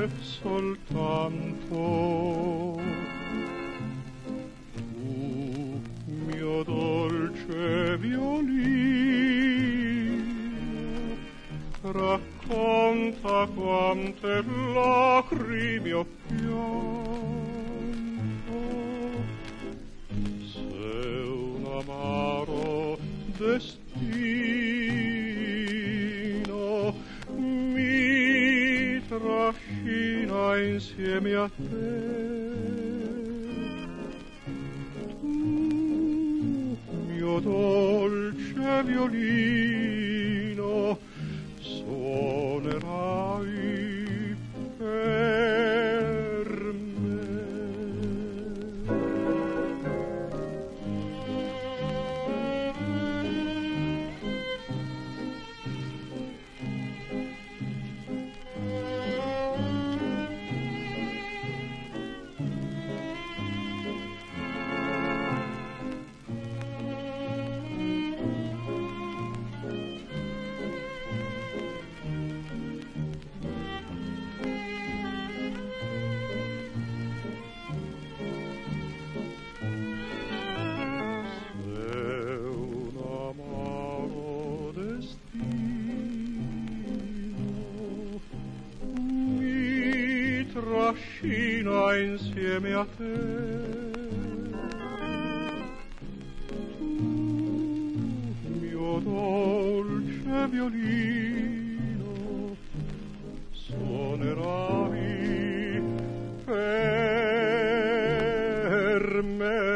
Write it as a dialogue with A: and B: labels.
A: soltanto. Tu, mio dolce violino, racconta quante lacrime ho pianto. Se un amaro destino mi trascina insieme a te, mio dolce violino, suonerai per me. Trascina insieme a te, mio dolce violino, suonerai per me.